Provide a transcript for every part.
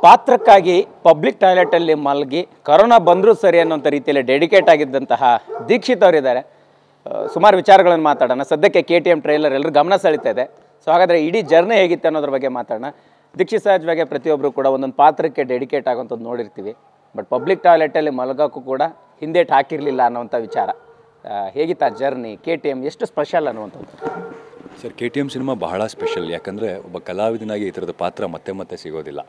ಪಾತ್ರಕ್ಕಾಗಿ public ಟಾಯ್ಲೆಟಲ್ಲಿ ಮಲಗಿ corona ಬಂದರೂ ಸರಿ ಅನ್ನೋಂಥ ರೀತಿಯಲ್ಲಿ ಡೆಡಿಕೇಟ್ ಆಗಿದ್ದಂತಹ ದೀಕ್ಷಿತ್ ಅವರಿದ್ದಾರೆ. ಸುಮಾರು ವಿಚಾರಗಳನ್ನು ಮಾತಾಡೋಣ. ಸದ್ಯಕ್ಕೆ KTM ಟ್ರೈಲರ್ ಎಲ್ಲರೂ ಗಮನ ಸೆಳೀತಾ ಇದೆ. ಸೊ ಹಾಗಾದರೆ ಇಡೀ ಜರ್ನಿ ಹೇಗಿತ್ತು ಅನ್ನೋದ್ರ ಬಗ್ಗೆ ಮಾತಾಡೋಣ. ದೀಕ್ಷಿತ್ ಸಹಜವಾಗಿ ಪ್ರತಿಯೊಬ್ಬರು ಕೂಡ ಒಂದೊಂದು ಪಾತ್ರಕ್ಕೆ ಡೆಡಿಕೇಟ್ ಆಗೋಂಥದ್ದು ನೋಡಿರ್ತೀವಿ. ಬಟ್ ಪಬ್ಲಿಕ್ ಟಾಯ್ಲೆಟಲ್ಲಿ ಮಲಗೋಕ್ಕೂ ಕೂಡ ಹಿಂದೇಟು ಹಾಕಿರಲಿಲ್ಲ ಅನ್ನೋಂಥ ವಿಚಾರ. ಹೇಗಿತ್ತು ಆ ಜರ್ನಿ? KTM ಎಷ್ಟು ಸ್ಪೆಷಲ್ ಅನ್ನುವಂಥದ್ದು? ಸರ್, KTM ಸಿನಿಮಾ ಬಹಳ ಸ್ಪೆಷಲ್. ಯಾಕಂದರೆ ಒಬ್ಬ ಕಲಾವಿದನಾಗಿ ಈ ಥರದ ಪಾತ್ರ ಮತ್ತೆ ಮತ್ತೆ ಸಿಗೋದಿಲ್ಲ.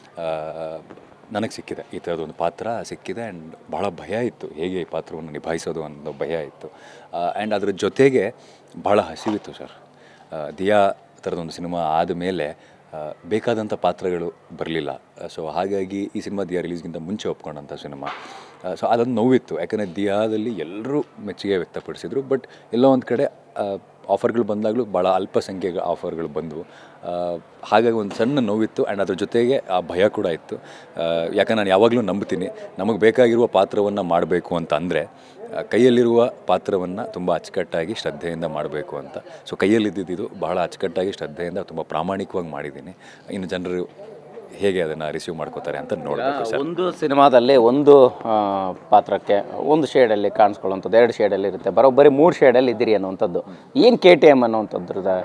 ನನಗೆ ಸಿಕ್ಕಿದೆ, ಈ ಥರದೊಂದು ಪಾತ್ರ ಸಿಕ್ಕಿದೆ. ಆ್ಯಂಡ್ ಭಾಳ ಭಯ ಇತ್ತು, ಹೇಗೆ ಈ ಪಾತ್ರವನ್ನು ನಿಭಾಯಿಸೋದು ಅನ್ನೋ ಭಯ ಇತ್ತು. ಆ್ಯಂಡ್ ಅದ್ರ ಜೊತೆಗೆ ಭಾಳ ಹಸಿವಿತ್ತು ಸರ್. ದಿಯಾ ಥರದೊಂದು ಸಿನಿಮಾ ಆದಮೇಲೆ ಬೇಕಾದಂಥ ಪಾತ್ರಗಳು ಬರಲಿಲ್ಲ. ಸೊ ಹಾಗಾಗಿ ಈ ಸಿನಿಮಾ ದಿಯಾ ರಿಲೀಸ್ಗಿಂತ ಮುಂಚೆ ಒಪ್ಕೊಂಡಂಥ ಸಿನಿಮಾ. ಸೊ ಅದೊಂದು ನೋವಿತ್ತು. ಯಾಕಂದರೆ ದಿಯಾದಲ್ಲಿ ಎಲ್ಲರೂ ಮೆಚ್ಚುಗೆ ವ್ಯಕ್ತಪಡಿಸಿದರು. ಬಟ್ ಎಲ್ಲೋ ಒಂದು ಕಡೆ ಆಫರ್ಗಳು ಬಂದಾಗಲೂ ಭಾಳ ಅಲ್ಪ ಸಂಖ್ಯೆಯ ಆಫರ್ಗಳು ಬಂದವು. ಹಾಗಾಗಿ ಒಂದು ಸಣ್ಣ ನೋವಿತ್ತು. ಆ್ಯಂಡ್ ಅದ್ರ ಜೊತೆಗೆ ಆ ಭಯ ಕೂಡ ಇತ್ತು. ಯಾಕಂದ್ರೆ ನಾನು ಯಾವಾಗಲೂ ನಂಬ್ತೀನಿ, ನಮಗೆ ಬೇಕಾಗಿರುವ ಪಾತ್ರವನ್ನು ಮಾಡಬೇಕು ಅಂತ ಅಂದರೆ ಕೈಯಲ್ಲಿರುವ ಪಾತ್ರವನ್ನು ತುಂಬ ಅಚ್ಚುಕಟ್ಟಾಗಿ ಶ್ರದ್ಧೆಯಿಂದ ಮಾಡಬೇಕು ಅಂತ. ಸೊ ಕೈಯಲ್ಲಿದ್ದಿದ್ದು ಭಾಳ ಅಚ್ಚುಕಟ್ಟಾಗಿ ಶ್ರದ್ಧೆಯಿಂದ ತುಂಬ ಪ್ರಾಮಾಣಿಕವಾಗಿ ಮಾಡಿದ್ದೀನಿ. ಇನ್ನು ಜನರು ಹೇಗೆ ಅದನ್ನು ರಿಸೀವ್ ಮಾಡ್ಕೋತಾರೆ ಅಂತ ನೋಡಬೇಕು ಸರ್. ಒಂದು ಸಿನಿಮಾದಲ್ಲಿ ಒಂದು ಪಾತ್ರಕ್ಕೆ ಒಂದು ಶೇಡಲ್ಲಿ ಕಾಣಿಸ್ಕೊಳ್ಳುವಂಥದ್ದು, 2 ಶೇಡಲ್ಲಿ ಇರುತ್ತೆ, ಬರೋಬ್ಬರಿ 3 ಶೇಡಲ್ಲಿ ಇದ್ದೀರಿ ಅನ್ನುವಂಥದ್ದು. ಏನು KTM ಅನ್ನೋವಂಥದ್ರದ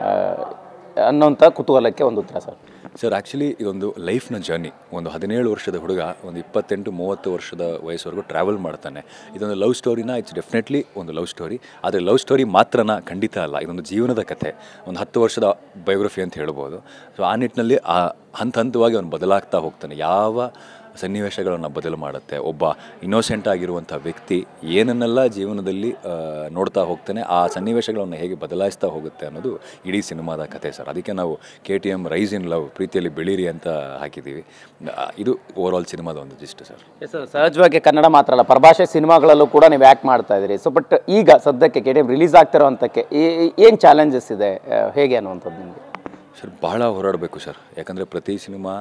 ಅನ್ನೋಂಥ ಕುತೂಹಲಕ್ಕೆ ಒಂದು ಉತ್ತರ ಸರ್. ಸರ್, ಆ್ಯಕ್ಚುಲಿ ಇದೊಂದು ಲೈಫ್ನ ಜರ್ನಿ. ಒಂದು 17 ವರ್ಷದ ಹುಡುಗ ಒಂದು 28-30 ವರ್ಷದ ವಯಸ್ಸುವರೆಗೂ ಟ್ರಾವೆಲ್ ಮಾಡ್ತಾನೆ. ಇದೊಂದು ಲವ್ ಸ್ಟೋರಿನ, ಇಟ್ಸ್ ಡೆಫಿನೆಟ್ಲಿ ಒಂದು ಲವ್ ಸ್ಟೋರಿ. ಆದರೆ ಲವ್ ಸ್ಟೋರಿ ಮಾತ್ರನ? ಖಂಡಿತ ಅಲ್ಲ. ಇದೊಂದು ಜೀವನದ ಕಥೆ, ಒಂದು 10 ವರ್ಷದ ಬಯೋಗ್ರಫಿ ಅಂತ ಹೇಳ್ಬೋದು. ಸೊ ಆ ನಿಟ್ಟಿನಲ್ಲಿ ಹಂತ ಹಂತವಾಗಿ ಅವನು ಬದಲಾಗ್ತಾ ಹೋಗ್ತಾನೆ. ಯಾವ ಸನ್ನಿವೇಶಗಳನ್ನು ಬದಲು ಮಾಡುತ್ತೆ, ಒಬ್ಬ ಇನ್ನೋಸೆಂಟ್ ಆಗಿರುವಂಥ ವ್ಯಕ್ತಿ ಏನನ್ನೆಲ್ಲ ಜೀವನದಲ್ಲಿ ನೋಡ್ತಾ ಹೋಗ್ತಾನೆ, ಆ ಸನ್ನಿವೇಶಗಳನ್ನು ಹೇಗೆ ಬದಲಾಯಿಸ್ತಾ ಹೋಗುತ್ತೆ ಅನ್ನೋದು ಇಡೀ ಸಿನಿಮಾದ ಕಥೆ ಸರ್. ಅದಕ್ಕೆ ನಾವು KTM ರೈಸ್ ಇನ್ ಲವ್, ಪ್ರೀತಿಯಲ್ಲಿ ಬೆಳೀರಿ ಅಂತ ಹಾಕಿದ್ದೀವಿ. ಇದು ಓವರಾಲ್ ಸಿನಿಮಾದ ಒಂದು ಜಿಸ್ಟ್ ಸರ್. ಸರ್, ಸಹಜವಾಗಿ ಕನ್ನಡ ಮಾತ್ರ ಅಲ್ಲ, ಪರಭಾಷೆ ಸಿನಿಮಾಗಳಲ್ಲೂ ಕೂಡ ನೀವು ಆ್ಯಕ್ಟ್ ಮಾಡ್ತಾ ಇದ್ದೀರಿ. ಸೊ ಬಟ್ ಈಗ ಸದ್ಯಕ್ಕೆ KTM ರಿಲೀಸ್ ಆಗ್ತಿರೋ ಹಂತಕ್ಕೆ ಏನು ಚಾಲೆಂಜಸ್ ಇದೆ, ಹೇಗೆ ಅನ್ನುವಂಥದ್ದು ನಿಮಗೆ? ಸರ್, ಭಾಳ ಹೋರಾಡಬೇಕು ಸರ್. ಯಾಕಂದರೆ ಪ್ರತಿ ಸಿನಿಮಾ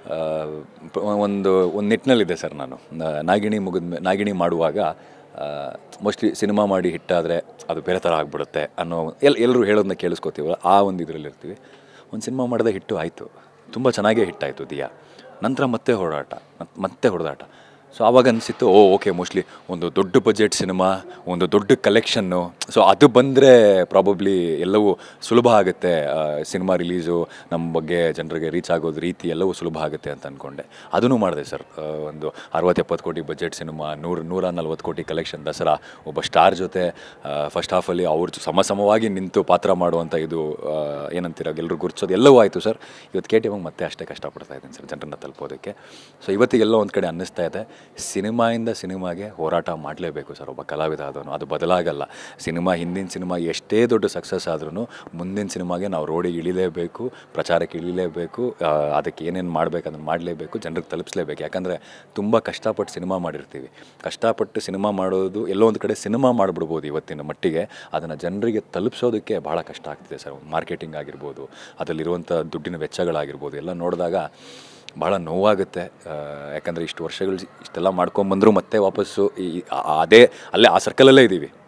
ಒಂದು ನಿಟ್ಟಿನಲ್ಲಿದೆ ಸರ್. ನಾನು ನಾಗಿಣಿ ಮಾಡುವಾಗ ಮೋಸ್ಟ್ಲಿ ಸಿನಿಮಾ ಮಾಡಿ ಹಿಟ್ಟಾದರೆ ಅದು ಬೇರೆ ಥರ ಆಗ್ಬಿಡುತ್ತೆ ಅನ್ನೋ ಎಲ್ಲರೂ ಹೇಳೋದನ್ನ ಕೇಳಿಸ್ಕೋತೀವಲ್ಲ, ಆ ಒಂದು ಇದರಲ್ಲಿರ್ತೀವಿ. ಒಂದು ಸಿನಿಮಾ ಮಾಡಿದ ಹಿಟ್ಟು ಆಯಿತು, ತುಂಬ ಚೆನ್ನಾಗೇ ಹಿಟ್ಟಾಯಿತು ದಿಯಾ. ನಂತರ ಮತ್ತೆ ಹೊಡೆದಾಟ. ಸೊ ಆವಾಗ ಅನಿಸಿತ್ತು, ಓಕೆ, ಮೋಸ್ಟ್ಲಿ ಒಂದು ದೊಡ್ಡ ಬಜೆಟ್ ಸಿನಿಮಾ, ಒಂದು ದೊಡ್ಡ ಕಲೆಕ್ಷನ್ನು, ಸೊ ಅದು ಬಂದರೆ ಪ್ರಾಬಬ್ಲಿ ಎಲ್ಲವೂ ಸುಲಭ ಆಗುತ್ತೆ. ಸಿನಿಮಾ ರಿಲೀಸು, ನಮ್ಮ ಬಗ್ಗೆ ಜನರಿಗೆ ರೀಚ್ ಆಗೋದು ರೀತಿ ಎಲ್ಲವೂ ಸುಲಭ ಆಗುತ್ತೆ ಅಂತ ಅಂದ್ಕೊಂಡೆ. ಅದನ್ನು ಮಾಡಿದೆ ಸರ್. ಒಂದು 60-70 ಕೋಟಿ ಬಜೆಟ್ ಸಿನಿಮಾ, 140 ಕೋಟಿ ಕಲೆಕ್ಷನ್, ದಸರಾ, ಒಬ್ಬ ಸ್ಟಾರ್ ಜೊತೆ ಫಸ್ಟ್ ಹಾಫಲ್ಲಿ ಅವ್ರು ಸಮವಾಗಿ ನಿಂತು ಪಾತ್ರ ಮಾಡುವಂಥ ಇದು ಏನಂತೀರ, ಎಲ್ಲರೂ ಗುರ್ಸೋದು ಎಲ್ಲವೂ ಆಯಿತು ಸರ್. ಇವತ್ತು KTM ಮತ್ತೆ ಅಷ್ಟೇ ಕಷ್ಟಪಡ್ತಾ ಇದ್ದೀನಿ ಸರ್ ಜನರನ್ನ ತಲುಪೋದಕ್ಕೆ. ಸೊ ಇವತ್ತಿಗೆಲ್ಲೋ ಒಂದು ಕಡೆ ಅನ್ನಿಸ್ತಾ ಇದೆ, ಸಿನಿಮಾಯಿಂದ ಸಿನಿಮಾಗೆ ಹೋರಾಟ ಮಾಡಲೇಬೇಕು ಸರ್ ಒಬ್ಬ ಕಲಾವಿದ ಆದವನು. ಅದು ಬದಲಾಗಲ್ಲ. ಹಿಂದಿನ ಸಿನಿಮಾ ಎಷ್ಟೇ ದೊಡ್ಡ ಸಕ್ಸಸ್ ಆದ್ರೂ ಮುಂದಿನ ಸಿನಿಮಾಗೆ ನಾವು ರೋಡಿಗೆ ಇಳಿಲೇಬೇಕು, ಪ್ರಚಾರಕ್ಕೆ ಇಳಿಲೇಬೇಕು, ಅದಕ್ಕೆ ಏನೇನು ಮಾಡಬೇಕು ಅದನ್ನು ಮಾಡಲೇಬೇಕು, ಜನರಿಗೆ ತಲುಪಿಸಲೇಬೇಕು. ಯಾಕಂದರೆ ತುಂಬ ಕಷ್ಟಪಟ್ಟು ಸಿನಿಮಾ ಮಾಡಿರ್ತೀವಿ. ಕಷ್ಟಪಟ್ಟು ಸಿನಿಮಾ ಮಾಡೋದು ಎಲ್ಲೋ ಒಂದು ಕಡೆ ಸಿನಿಮಾ ಮಾಡಿಬಿಡ್ಬೋದು ಇವತ್ತಿನ ಮಟ್ಟಿಗೆ. ಅದನ್ನು ಜನರಿಗೆ ತಲುಪಿಸೋದಕ್ಕೆ ಭಾಳ ಕಷ್ಟ ಆಗ್ತಿದೆ ಸರ್. ಮಾರ್ಕೆಟಿಂಗ್ ಆಗಿರ್ಬೋದು, ಅದರಲ್ಲಿರುವಂಥ ದುಡ್ಡಿನ ವೆಚ್ಚಗಳಾಗಿರ್ಬೋದು, ಎಲ್ಲ ನೋಡಿದಾಗ ಭಾಳ ನೋವಾಗುತ್ತೆ. ಯಾಕಂದರೆ ಇಷ್ಟೆಲ್ಲ ಮಾಡ್ಕೊಂಬಂದರೂ ಮತ್ತೆ ವಾಪಸ್ಸು ಅಲ್ಲೇ ಆ ಸರ್ಕಲಲ್ಲೇ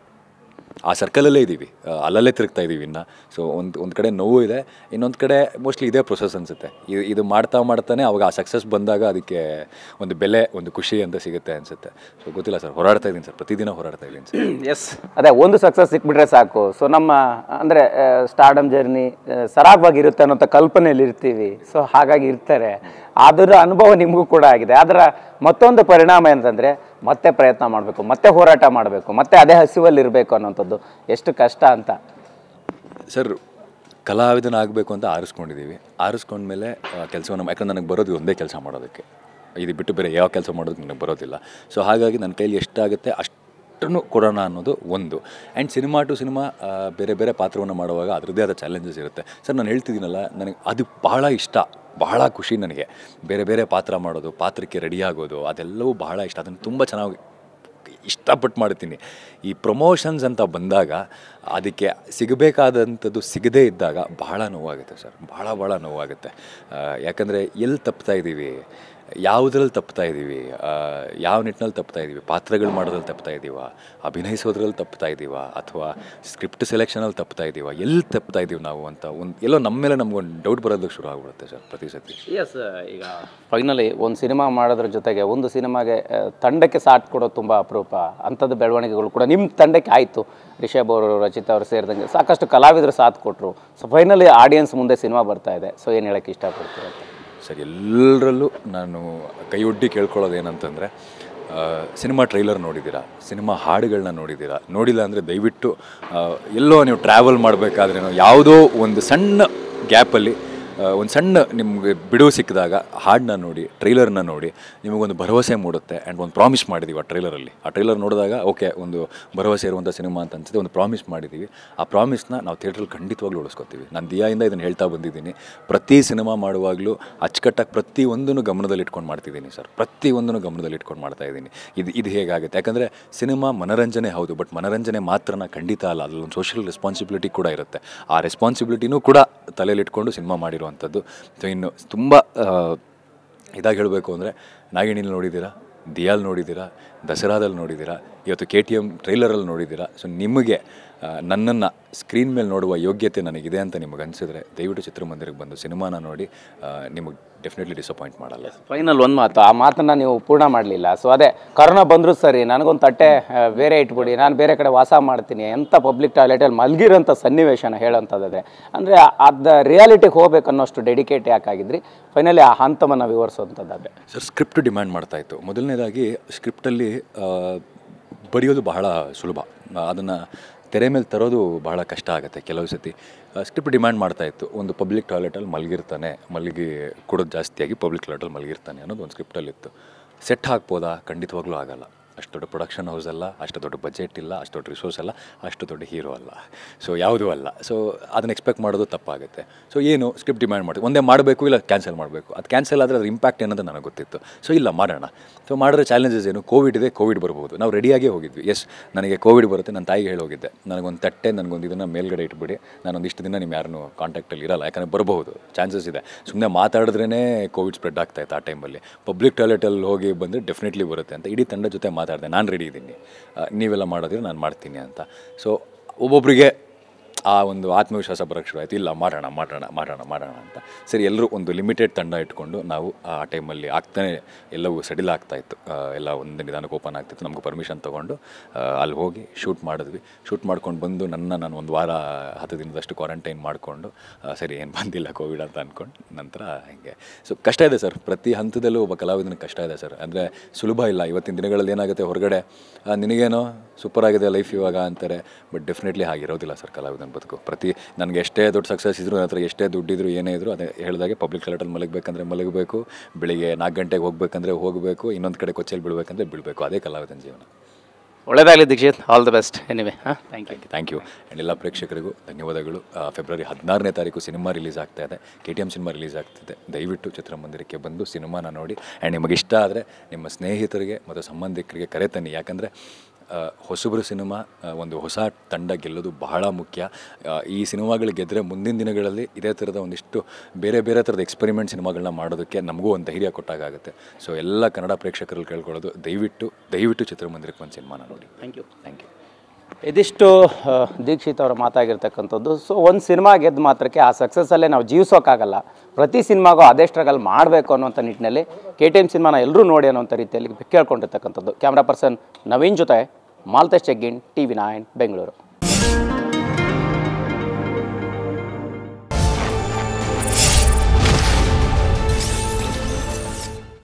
ಇದ್ದೀವಿ, ಅಲ್ಲಲ್ಲೇ ತಿರುಗ್ತಾ ಇದ್ದೀವಿ ಇನ್ನು. ಸೊ ಒಂದು ಕಡೆ ನೋವು ಇದೆ, ಇನ್ನೊಂದು ಕಡೆ ಮೋಸ್ಟ್ಲಿ ಇದೇ ಪ್ರೊಸೆಸ್ ಅನಿಸುತ್ತೆ. ಇದು ಮಾಡ್ತಾನೆ ಅವಾಗ ಆ ಸಕ್ಸಸ್ ಬಂದಾಗ ಅದಕ್ಕೆ ಒಂದು ಬೆಲೆ, ಒಂದು ಖುಷಿ ಅಂತ ಸಿಗುತ್ತೆ ಅನಿಸುತ್ತೆ. ಸೊ ಗೊತ್ತಿಲ್ಲ ಸರ್, ಹೋರಾಡ್ತಾ ಇದ್ದೀನಿ ಸರ್, ಪ್ರತಿದಿನ ಹೋರಾಡ್ತಾ ಇದ್ದೀನಿ ಸರ್. ಎಸ್, ಅದೇ ಒಂದು ಸಕ್ಸಸ್ ಸಿಕ್ಬಿಟ್ರೆ ಸಾಕು. ಸೊ ನಮ್ಮ ಅಂದರೆ ಸ್ಟಾರ್ಡಮ್ ಜರ್ನಿ ಸರಾಗವಾಗಿರುತ್ತೆ ಅನ್ನೋಂಥ ಕಲ್ಪನೆಯಲ್ಲಿ ಇರ್ತೀವಿ. ಸೊ ಹಾಗಾಗಿ ಇರ್ತಾರೆ. ಅದರ ಅನುಭವ ನಿಮಗೂ ಕೂಡ ಆಗಿದೆ. ಅದರ ಮತ್ತೊಂದು ಪರಿಣಾಮ ಏನಂತಂದರೆ ಮತ್ತೆ ಪ್ರಯತ್ನ ಮಾಡಬೇಕು, ಮತ್ತೆ ಹೋರಾಟ ಮಾಡಬೇಕು, ಮತ್ತೆ ಅದೇ ಹಸಿವಲ್ಲಿ ಇರಬೇಕು ಅನ್ನೋಂಥದ್ದು ಎಷ್ಟು ಕಷ್ಟ ಅಂತ. ಸರ್, ಕಲಾವಿದನಾಗಬೇಕು ಅಂತ ಆರಿಸ್ಕೊಂಡ್ಮೇಲೆ ಕೆಲಸವನ್ನು, ಯಾಕಂದ್ರೆ ನನಗೆ ಬರೋದು ಒಂದೇ ಕೆಲಸ ಮಾಡೋದಕ್ಕೆ, ಇದು ಬಿಟ್ಟು ಬೇರೆ ಯಾವ ಕೆಲಸ ಮಾಡೋದಕ್ಕೆ ನನಗೆ ಬರೋದಿಲ್ಲ. ಸೊ ಹಾಗಾಗಿ ನನ್ನ ಕೈಲಿ ಎಷ್ಟಾಗುತ್ತೆ ಅಷ್ಟನ್ನು ಕೊಡೋಣ ಅನ್ನೋದು ಒಂದು. ಆ್ಯಂಡ್ ಸಿನಿಮಾ ಟು ಸಿನಿಮಾ ಬೇರೆ ಬೇರೆ ಪಾತ್ರವನ್ನು ಮಾಡುವಾಗ ಅದರದ್ದೇ ಆದ ಚಾಲೆಂಜಸ್ ಇರುತ್ತೆ ಸರ್. ನಾನು ಹೇಳ್ತಿದ್ದೀನಲ್ಲ, ನನಗೆ ಅದು ಬಹಳ ಇಷ್ಟ, ಬಹಳ ಖುಷಿ ನನಗೆ. ಬೇರೆ ಪಾತ್ರ ಮಾಡೋದು, ಪಾತ್ರಕ್ಕೆ ರೆಡಿ ಆಗೋದು, ಅದೆಲ್ಲವೂ ಬಹಳ ಇಷ್ಟ. ಅದನ್ನು ತುಂಬ ಚೆನ್ನಾಗಿ ಇಷ್ಟಪಟ್ಟು ಮಾಡ್ತೀನಿ. ಈ ಪ್ರಮೋಷನ್ಸ್ ಅಂತ ಬಂದಾಗ ಅದಕ್ಕೆ ಸಿಗಬೇಕಾದಂಥದ್ದು ಸಿಗದೇ ಇದ್ದಾಗ ಬಹಳ ನೋವಾಗುತ್ತೆ ಸರ್, ಭಾಳ ನೋವಾಗುತ್ತೆ. ಯಾಕಂದರೆ ಎಲ್ಲಿ ತಪ್ತಾ ಇದ್ದೀವಿ, ಯಾವುದ್ರಲ್ಲಿ ತಪ್ತಾ ಇದ್ದೀವಿ, ಯಾವ ನಿಟ್ಟಿನಲ್ಲಿ ತಪ್ತಾ ಇದ್ದೀವಿ, ಪಾತ್ರಗಳು ಮಾಡೋದ್ರಲ್ಲಿ ತಪ್ತಾ ಇದ್ದೀವ, ಅಭಿನಯಿಸೋದ್ರಲ್ಲಿ ತಪ್ತಾ ಇದ್ದೀವ, ಅಥವಾ ಸ್ಕ್ರಿಪ್ಟ್ ಸೆಲೆಕ್ಷನಲ್ಲಿ ತಪ್ತಾ ಇದ್ದೀವ, ಎಲ್ಲಿ ತಪ್ತಾ ಇದ್ದೀವಿ ನಾವು ಅಂತ ಎಲ್ಲೋ ನಮ್ಮ ಮೇಲೆ ನಮ್ಗೊಂದು ಡೌಟ್ ಬರೋದಕ್ಕೆ ಶುರು ಆಗ್ಬಿಡುತ್ತೆ ಸರ್ ಪ್ರತಿ ಸತಿ. ಎಸ್, ಈಗ ಫೈನಲಿ ಒಂದು ಸಿನಿಮಾ ಮಾಡೋದ್ರ ಜೊತೆಗೆ ಒಂದು ಸಿನಿಮಾಗೆ ತಂಡಕ್ಕೆ ಸಾಥ್ ಕೊಡೋದು ತುಂಬ ಅಪರೂಪ. ಅಂಥದ್ದು ಬೆಳವಣಿಗೆಗಳು ಕೂಡ ನಿಮ್ಮ ತಂಡಕ್ಕೆ ಆಯಿತು. ರಿಷಬ್ ಅವರು, ರಚಿತಾ ಅವರು ಸೇರಿದಂಗೆ ಸಾಕಷ್ಟು ಕಲಾವಿದರು ಸಾಥ್ ಕೊಟ್ಟರು. ಸೊ ಫೈನಲಿ ಆಡಿಯನ್ಸ್ ಮುಂದೆ ಸಿನಿಮಾ ಬರ್ತಾ ಇದೆ. ಸೊ ಏನು ಹೇಳೋಕ್ಕೆ ಇಷ್ಟಪಡ್ತೀರ ಅಂತ? ಸರ್, ಎಲ್ಲರಲ್ಲೂ ನಾನು ಕೈಯೊಡ್ಡಿ ಕೇಳ್ಕೊಳ್ಳೋದು ಏನಂತಂದರೆ, ಸಿನಿಮಾ ಟ್ರೈಲರ್ ನೋಡಿದ್ದೀರಾ, ಸಿನಿಮಾ ಹಾಡುಗಳನ್ನ ನೋಡಿದ್ದೀರಾ, ನೋಡಿಲ್ಲ ಅಂದರೆ ದಯವಿಟ್ಟು ಎಲ್ಲೋ ನೀವು ಟ್ರಾವೆಲ್ ಮಾಡಬೇಕಾದ್ರೇನೋ ಯಾವುದೋ ಒಂದು ಸಣ್ಣ ಗ್ಯಾಪಲ್ಲಿ ಒಂದು ಸಣ್ಣ ನಿಮಗೆ ಬಿಡುವು ಸಿಕ್ಕಿದಾಗ ಹಾಡನ್ನ ನೋಡಿ, ಟ್ರೈಲರ್ನ ನೋಡಿ, ನಿಮಗೊಂದು ಭರವಸೆ ಮೂಡುತ್ತೆ. ಆ್ಯಂಡ್ ಒಂದು ಪ್ರಾಮಿಸ್ ಮಾಡಿದ್ದೀವಿ ಆ ಟ್ರೈಲರಲ್ಲಿ. ಆ ಟ್ರೈಲರ್ ನೋಡಿದಾಗ ಓಕೆ, ಒಂದು ಭರವಸೆ ಇರುವಂಥ ಸಿನಿಮಾ ಅಂತ ಅನಿಸುತ್ತೆ. ಒಂದು ಪ್ರಾಮಿಸ್ ಮಾಡಿದ್ದೀವಿ. ಆ ಪ್ರಾಮಿಸ್ನ ನಾವು ಥಿಯೇಟ್ರಲ್ಲಿ ಖಂಡಿತವಾಗ್ಲೂ ಉಳಿಸ್ಕೊತೀವಿ. ನಾನು ದಿಯಾಯಿಂದ ಇದನ್ನು ಹೇಳ್ತಾ ಬಂದಿದ್ದೀನಿ. ಪ್ರತಿ ಸಿನಿಮಾ ಮಾಡುವಾಗಲೂ ಅಚ್ಚುಕಟ್ಟಾಗಿ ಪ್ರತಿಯೊಂದನ್ನು ಗಮನದಲ್ಲಿ ಇಟ್ಕೊಂಡು ಮಾಡ್ತಿದ್ದೀನಿ ಸರ್. ಪ್ರತಿಯೊಂದನ್ನು ಗಮನದಲ್ಲಿ ಇಟ್ಕೊಂಡು ಮಾಡ್ತಾಯಿದ್ದೀನಿ. ಇದು ಹೇಗಾಗುತ್ತೆ, ಯಾಕಂದರೆ ಸಿನಿಮಾ ಮನರಂಜನೆ ಹೌದು, ಬಟ್ ಮನರಂಜನೆ ಮಾತ್ರನ ಖಂಡಿತ ಅಲ್ಲ, ಅದರಲ್ಲೊಂದು ಸೋಷಿಯಲ್ ರೆಸ್ಪಾನ್ಸಿಬಿಲಿಟಿ ಕೂಡ ಇರುತ್ತೆ. ಆ ರೆಸ್ಪಾನ್ಸಿಬಿಲಿಟಿನೂ ಕೂಡ ತಲೆಯಲ್ಲಿಟ್ಕೊಂಡು ಸಿನಿಮಾ ಮಾಡಿರುವಂಥದ್ದು. ಸೊ ಇನ್ನು ತುಂಬ ಇದಾಗಿ ಹೇಳಬೇಕು ಅಂದರೆ, ನಾಗಿಣಿಲಿ ನೋಡಿದ್ದೀರಾ, ದಿಯಾಲ್ ನೋಡಿದ್ದೀರಾ, ದಸರಾದಲ್ಲಿ ನೋಡಿದ್ದೀರಾ, ಇವತ್ತು KTM ಟ್ರೈಲರಲ್ಲಿ ನೋಡಿದ್ದೀರಾ. ಸೊ ನಿಮಗೆ ನನ್ನನ್ನು ಸ್ಕ್ರೀನ್ ಮೇಲೆ ನೋಡುವ ಯೋಗ್ಯತೆ ನನಗಿದೆ ಅಂತ ನಿಮಗೆ ಅನಿಸಿದ್ರೆ ದಯವಿಟ್ಟು ಚಿತ್ರಮಂದಿರಕ್ಕೆ ಬಂದು ಸಿನಿಮಾನ ನೋಡಿ. ನಿಮಗೆ ಡೆಫಿನೆಟ್ಲಿ ಡಿಸಪಾಯಿಂಟ್ ಮಾಡಲ್ಲ. ಫೈನಲ್ ಒಂದು ಮಾತು, ಆ ಮಾತನ್ನು ನೀವು ಪೂರ್ಣ ಮಾಡಲಿಲ್ಲ. ಸೊ ಅದೇ ಕರೋನಾ ಬಂದರೂ ಸರಿ, ನನಗೊಂದು ತಟ್ಟೆ ಬೇರೆ ಇಟ್ಬಿಡಿ, ನಾನು ಬೇರೆ ಕಡೆ ವಾಸ ಮಾಡ್ತೀನಿ, ಎಂಥ ಪಬ್ಲಿಕ್ ಟಾಯ್ಲೆಟಲ್ಲಿ ಮಲಗಿರೋಂಥ ಸನ್ನಿವೇಶನ ಹೇಳೋಂಥದ್ದೇ. ಅಂದರೆ ಅದು ರಿಯಾಲಿಟಿಗೆ ಹೋಗ್ಬೇಕು ಅನ್ನೋಷ್ಟು ಡೆಡಿಕೇಟ್ ಯಾಕಾಗಿದ್ರಿ? ಫೈನಲಿ ಆ ಹಂತವನ್ನು ವಿವರಿಸುವಂಥದ್ದೇ. ಸರ್, ಸ್ಕ್ರಿಪ್ಟ್ ಡಿಮ್ಯಾಂಡ್ ಮಾಡ್ತಾಯಿತ್ತು. ಮೊದಲನೇದಾಗಿ ಸ್ಕ್ರಿಪ್ಟಲ್ಲಿ ಬರೆಯೋದು ಬಹಳ ಸುಲಭ, ಅದನ್ನು ತೆರೆ ಮೇಲೆ ತರೋದು ಬಹಳ ಕಷ್ಟ ಆಗುತ್ತೆ ಕೆಲವು ಸತಿ. ಸ್ಕ್ರಿಪ್ಟ್ ಡಿಮ್ಯಾಂಡ್ ಮಾಡ್ತಾಯಿತ್ತು, ಒಂದು ಪಬ್ಲಿಕ್ ಟಾಯ್ಲೆಟಲ್ಲಿ ಮಲಗಿರ್ತಾನೆ, ಕೊಡೋದು ಜಾಸ್ತಿಯಾಗಿ ಪಬ್ಲಿಕ್ ಟಾಯ್ಲೆಟಲ್ಲಿ ಮಲಗಿರ್ತಾನೆ ಅನ್ನೋದು ಒಂದು ಸ್ಕ್ರಿಪ್ಟಲ್ಲಿತ್ತು. ಸೆಟ್ ಹಾಕ್ಬೋದಾ? ಖಂಡಿತವಾಗ್ಲೂ ಆಗಲ್ಲ. ಅಷ್ಟು ದೊಡ್ಡ ಪ್ರೊಡಕ್ಷನ್ ಹೌಸ್ ಅಲ್ಲ, ಅಷ್ಟು ದೊಡ್ಡ ಬಜೆಟ್ ಇಲ್ಲ, ಅಷ್ಟು ದೊಡ್ಡ ರಿಸೋರ್ಸ್ ಅಲ್ಲ, ಅಷ್ಟು ದೊಡ್ಡ ಹೀರೋ ಅಲ್ಲ. ಸೊ ಯಾವುದೂ ಅಲ್ಲ. ಸೊ ಅದನ್ನು ಎಕ್ಸ್ಪೆಕ್ಟ್ ಮಾಡೋದು ತಪ್ಪಾಗುತ್ತೆ. ಸೊ ಏನು ಸ್ಕ್ರಿಪ್ಟ್ ಡಿಮ್ಯಾಂಡ್ ಮಾಡ್ತೀವಿ, ಒಂದೇ ಮಾಡಬೇಕು ಇಲ್ಲ ಕ್ಯಾನ್ಸಲ್ ಮಾಡಬೇಕು. ಅದು ಕ್ಯಾನ್ಸಲ್ ಆದರೆ ಅದ್ರ ಇಂಪ್ಯಾಕ್ಟ್ ಏನಂತ ನನಗೆ ಗೊತ್ತಿತ್ತು. ಸೊ ಇಲ್ಲ, ಮಾಡೋಣ. ಸೊ ಮಾಡಿದ್ರೆ ಚಾಲೆಂಜಸ್ ಏನು, ಕೋವಿಡ್ ಇದೆ, ಕೋವಿಡ್ ಬರ್ಬೋದು. ನಾವು ರೆಡಿಯಾಗೇ ಹೋಗಿದ್ವಿ. ಎಸ್, ನನಗೆ ಕೋವಿಡ್ ಬರುತ್ತೆ, ನನ್ನ ತಾಯಿಗೆ ಹೇಳೋಗಿದ್ದೆ, ನನಗೊಂದು ತಟ್ಟೆ, ನನಗೊಂದು ಇದನ್ನು ಮೇಲ್ಗಡೆ ಇಟ್ಬಿಡಿ, ನಾನೊಂದಿಷ್ಟು ದಿನ ನಿಮ್ಮ ಯಾರನ್ನೂ ಕಾಂಟ್ಯಾಕ್ಟಲ್ಲಿ ಇರಲ್ಲ, ಯಾಕಂದರೆ ಬರಬಹುದು, ಚಾನ್ಸಸ್ ಇದೆ. ಸುಮ್ಮನೆ ಮಾತಾಡಿದ್ರೇ ಕೋವಿಡ್ ಸ್ಪ್ರೆಡ್ ಆಗ್ತಾಯಿತ್ತು ಆ ಟೈಮಲ್ಲಿ. ಪಬ್ಲಿಕ್ ಟಾಯ್ಲೆಟಲ್ಲಿ ಹೋಗಿ ಬಂದರೆ ಡೆಫಿನೆಟ್ಲಿ ಬರುತ್ತೆ ಅಂತ ಇಡೀ ತಂಡ ಜೊತೆ ಮಾತಾಡಿದೆ. ನಾನು ರೆಡಿ ಇದ್ದೀನಿ, ನೀವೆಲ್ಲ ಮಾಡೋದಿದ್ರೆ ನಾನು ಮಾಡ್ತೀನಿ ಅಂತ. ಸೊ ಒಬ್ಬೊಬ್ಬರಿಗೆ ಆ ಒಂದು ಆತ್ಮವಿಶ್ವಾಸ ಬರೋಕ್ಕೆ ಶುರು ಆಯಿತು. ಇಲ್ಲ, ಮಾಡೋಣ ಅಂತ. ಸರಿ, ಎಲ್ಲರೂ ಒಂದು ಲಿಮಿಟೆಡ್ ತಂಡ ಇಟ್ಕೊಂಡು ನಾವು ಆ ಟೈಮಲ್ಲಿ ಆಗ್ತಾನೆ ಎಲ್ಲವೂ ಸಡಿಲ್ ಆಗ್ತಾಯಿತ್ತು. ಎಲ್ಲ ಒಂದು ನಿಧಾನಕ್ಕೆ ಓಪನ್ ಆಗ್ತಿತ್ತು. ನಮಗೂ ಪರ್ಮಿಷನ್ ತೊಗೊಂಡು ಅಲ್ಲಿ ಹೋಗಿ ಶೂಟ್ ಮಾಡಿದ್ವಿ. ಶೂಟ್ ಮಾಡ್ಕೊಂಡು ಬಂದು ನಾನು ಒಂದು ವಾರ 10 ದಿನದಷ್ಟು ಕ್ವಾರಂಟೈನ್ ಮಾಡಿಕೊಂಡು, ಸರಿ ಏನು ಬಂದಿಲ್ಲ ಕೋವಿಡ್ ಅಂತ ಅಂದ್ಕೊಂಡು ನಂತರ ಹೀಗೆ. ಸೊ ಕಷ್ಟ ಇದೆ ಸರ್, ಪ್ರತಿ ಹಂತದಲ್ಲೂ ಒಬ್ಬ ಕಲಾವಿದನಿಗೆ ಕಷ್ಟ ಇದೆ ಸರ್. ಅಂದರೆ ಸುಲಭ ಇಲ್ಲ. ಇವತ್ತಿನ ದಿನಗಳಲ್ಲಿ ಏನಾಗುತ್ತೆ, ಹೊರಗಡೆ ನಿನಗೇನೋ ಸೂಪರ್ ಆಗಿದೆ ಲೈಫ್ ಇವಾಗ ಅಂತಾರೆ, ಬಟ್ ಡೆಫಿನೆಟ್ಲಿ ಹಾಗಿರೋದಿಲ್ಲ ಸರ್ ಕಲಾವಿದನ ಬದುಕು. ನನಗೆ ಎಷ್ಟೇ ದೊಡ್ಡ ಸಕ್ಸಸ್ ಇದ್ರು, ನನ್ನ ಹತ್ರ ಎಷ್ಟೇ ದುಡ್ಡಿದ್ರು, ಏನೇ ಇದ್ರು, ಅದೇ ಹೇಳಿದಾಗೆ ಪಬ್ಲಿಕ್ ಟಾಯ್ಲೆಟಲ್ಲಿ ಮಲಗಬೇಕಂದ್ರೆ ಮಲಗಬೇಕು, ಬೆಳಿಗ್ಗೆ 4 ಗಂಟೆಗೆ ಹೋಗ್ಬೇಕಂದ್ರೆ ಹೋಗಬೇಕು, ಇನ್ನೊಂದು ಕಡೆ ಕೊಚ್ಚೆಯಲ್ಲಿ ಬಿಡಬೇಕಂದ್ರೆ ಬಿಡಬೇಕು. ಅದೇ ಕಲಾವಿದನ ಜೀವನ. ಒಳ್ಳೆಯದಾಗಲಿ Dikshit, all the best. Anyway, thank you. And ಎಲ್ಲ ಪ್ರೇಕ್ಷಕರಿಗೂ ಧನ್ಯವಾದಗಳು. ಫೆಬ್ರವರಿ 16ನೇ ತಾರೀಕು ಸಿನಿಮಾ ರಿಲೀಸ್ ಆಗ್ತಾಯಿದೆ, KTM ಸಿನಿಮಾ ರಿಲೀಸ್ ಆಗ್ತಿದೆ. ದಯವಿಟ್ಟು ಚಿತ್ರಮಂದಿರಕ್ಕೆ ಬಂದು ಸಿನಿಮಾನ ನೋಡಿ. ಆ್ಯಂಡ್ ನಿಮಗೆ ಇಷ್ಟ ಆದರೆ ನಿಮ್ಮ ಸ್ನೇಹಿತರಿಗೆ ಮತ್ತು ಸಂಬಂಧಿಕರಿಗೆ ಕರೆ ತನ್ನಿ. ಯಾಕಂದರೆ ಹೊಸಬ್ರು ಸಿನಿಮಾ, ಒಂದು ಹೊಸ ತಂಡ ಗೆಲ್ಲೋದು ಬಹಳ ಮುಖ್ಯ. ಈ ಸಿನಿಮಾಗಳು ಗೆದ್ದರೆ ಮುಂದಿನ ದಿನಗಳಲ್ಲಿ ಇದೇ ಥರದ ಒಂದಿಷ್ಟು ಬೇರೆ ಬೇರೆ ಥರದ ಎಕ್ಸ್ಪೆರಿಮೆಂಟ್ ಸಿನಿಮಾಗಳನ್ನ ಮಾಡೋದಕ್ಕೆ ನಮಗೂ ಒಂದು ಧೈರ್ಯ ಕೊಟ್ಟಾಗುತ್ತೆ. ಸೊ ಎಲ್ಲ ಕನ್ನಡ ಪ್ರೇಕ್ಷಕರಲ್ಲಿ ಕೇಳ್ಕೊಳ್ಳೋದು, ದಯವಿಟ್ಟು ಚಿತ್ರಮಂದಿರಕ್ಕೆ ಒಂದು ಸಿನಿಮಾನ ನೋಡಿ. Thank you. ಇದಿಷ್ಟು ದೀಕ್ಷಿತ್ ಅವರು ಮಾತಾಗಿರ್ತಕ್ಕಂಥದ್ದು. ಸೊ ಒಂದು ಸಿನಿಮಾ ಗೆದ್ದು ಮಾತ್ರಕ್ಕೆ ಆ ಸಕ್ಸಸ್ಸಲ್ಲೇ ನಾವು ಜೀವಿಸೋಕ್ಕಾಗಲ್ಲ. ಪ್ರತಿ ಸಿನಿಮಾಗೂ ಅದೇ ಸ್ಟ್ರಗಲ್ ಮಾಡಬೇಕು ಅನ್ನೋಂಥ ನಿಟ್ಟಿನಲ್ಲಿ KTM ಸಿನಿಮಾನ ಎಲ್ಲರೂ ನೋಡಿ ಅನ್ನೋಂಥ ರೀತಿಯಲ್ಲಿ ಕೇಳ್ಕೊಂಡಿರ್ತಕ್ಕಂಥದ್ದು. ಕ್ಯಾಮ್ರಾ ಪರ್ಸನ್ ನವೀನ್ ಜೊತೆ ಮಾಲ್ತೇಶ್ ಚೆಗ್ಗಿನ್, TV9 ಬೆಂಗಳೂರು.